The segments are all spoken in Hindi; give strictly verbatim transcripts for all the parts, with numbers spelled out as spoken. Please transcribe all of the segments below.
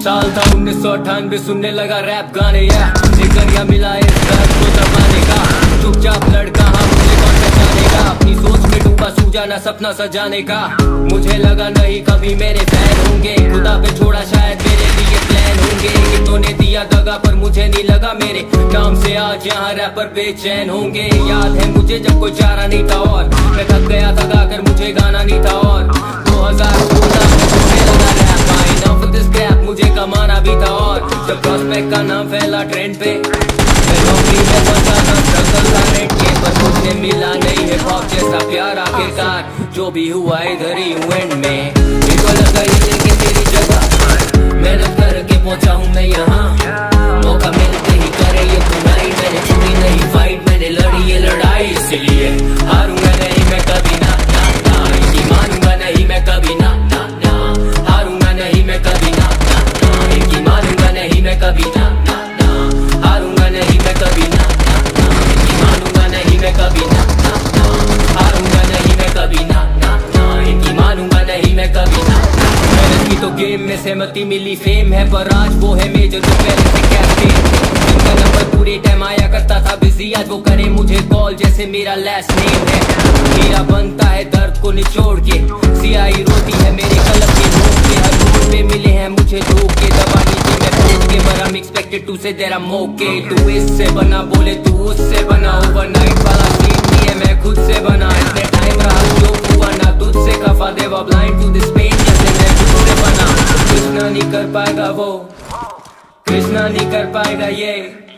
साल था उन्नीस सौ अठानवे, सुनने लगा रैप गाने या जिक्र मिला इस दर्द को दबाने का। चुपचाप लड़का हाँ मुझे कौन पहचानेगा, अपनी सोच में डूबा सूझा ना सपना सजाने का। मुझे लगा नहीं कभी मेरे फैन होंगे, खुदा पे छोड़ा शायद मेरे लिए प्लान होंगे। कितनों ने दिया दगा पर मुझे नहीं लगा मेरे नाम से आज यहाँ रैपर बेचैन होंगे। याद है मुझे जब कोई चारा नहीं था और मैं थक गया था गाकर मुझे गाना नहीं था। और दो हजार सोलह में मुझे लगा rap I know of this crap, मुझे कमाना भी था। और जब प्रॉस्पेक्ट का नाम फैला ट्रेंड पे, मैं नौकरी में फंसा था, स्ट्रगल था रेंट के, पर मुझे मिला नहीं हिप हॉप जैसा प्यार। आखिरकार जो भी हुआ इधर ही हूँ एंड में। इनको लगा ये लेके मेरी जगह, मेहनत करके पहुंचा हूँ मैं यहाँ। मौका मिलते ही करे ये बुराई, मैंने चुनी नहीं फाइट, मैंने लड़ी ये लड़ाई। इसलिए हारूंगा नहीं मैं कभी ना ना ना, इनकी मानूंगा नहीं मैं कभी ना ना ना, हारूंगा नहीं मैं कभी ना ना ना, इनकी मानूंगा नहीं मैं कभी ना ना ना, हारूंगा नहीं मैं कभी ना ना ना, इनकी मानूंगा नहीं मैं कभी ना ना ना, हारूंगा नहीं मैं कभी ना ना ना, इनकी मानूंगा नहीं मैं कभी ना ना। मेहनत की तो गेम में सहमति मिली फेम है, पर आज वो है मेजर जो पहले से कैप्टन। जिनका नंबर पूरे टाइम आया करता था बिजी, आज वो करे मुझे कॉल जैसे मेरा लास्ट नेम है। हीरा बनता है दर्द को निचोड़ के, सियाही रोती है मेरे कलम के नोक पे। हर रोड पे मिले हैं मुझे धोखे, दबा नीचे मैं फूट के, but I'm expected to say that I'm okay। तू इससे बना बोले तू उससे बना, ओवरनाइट वाला सीन नहीं है मैं खुद से बना। इतने टाइम रहा जो हुआ ना तुझसे खफा, दे वो ब्लाइंड टू दिस पेन जैसे मैं खुद से बना। कृष्णा नहीं कर पाएगा वो, कृष्णा नहीं कर पाएगा ये,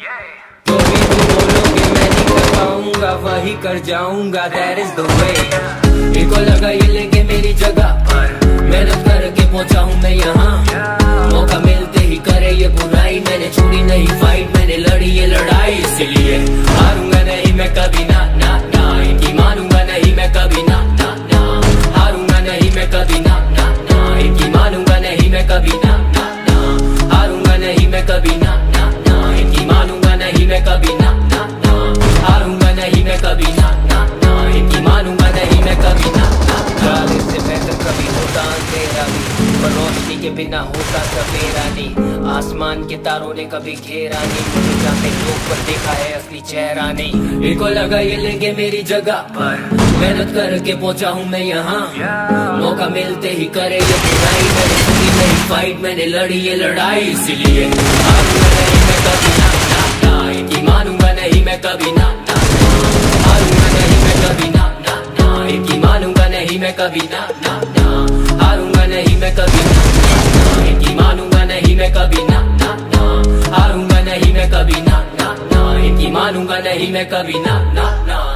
जो भी तुम बोलोगे मैं नहीं कर पाऊंगा, वही कर जाऊंगा, that is the way। इनको लगा ये लेके मेरी जगह पर, मेहनत करके पहुंचा हूँ मैं यहाँ। मौका मिलते ही करे ये बुराई, मैंने छोड़ी नहीं फाइट, मैंने लड़ी ये लड़ाई। इसलिए हारूंगा नहीं मैं कभी ना ना ना, इनकी मानूंगा नहीं मैं कभी ना ना ना, हारूंगा नहीं मैं कभी ना ना ना, इनकी मानूंगा नहीं मैं कभी ना ना ना, हारूंगा नहीं मैं कभी ना ना ना, इनकी मानूंगा नहीं मैं कभी ना ना ना, हारूंगा नहीं मैं कभी ना ना ना, इनकी मानूंगा नहीं मैं कभी ना ना ना। इससे बेहतर कभी होता अंधेरा भी, पर रोशनी के बिना होता सवेरा नहीं। आसमान के तारों ने कभी घेरा नहीं, मुझे जाते लोग पर देखा है असली चेहरा नहीं। इनको लगा ये लेके मेरी जगह पर, मेहनत करके पहुंचा हूँ मैं यहाँ। मौका मिलते ही करे ये बुराई, मैंने सुनी नहीं फाइट, मैंने लड़ी ये लड़ाई। इसलिए हारूंगा नहीं मैं कभी ना ना ना, इनकी मानूंगा नहीं मैं कभी ना ना ना, हारूंगा नहीं मैं कभी ना ना ना, इनकी मानूंगा नहीं मैं कभी ना ना ना, हारूंगा नहीं मैं कभी ना ना ना, इनकी मानूंगा नहीं मैं कभी ना ना ना, हारूंगा नहीं मैं कभी ना ना ना, इनकी मानूंगा नहीं मैं कभी ना ना ना।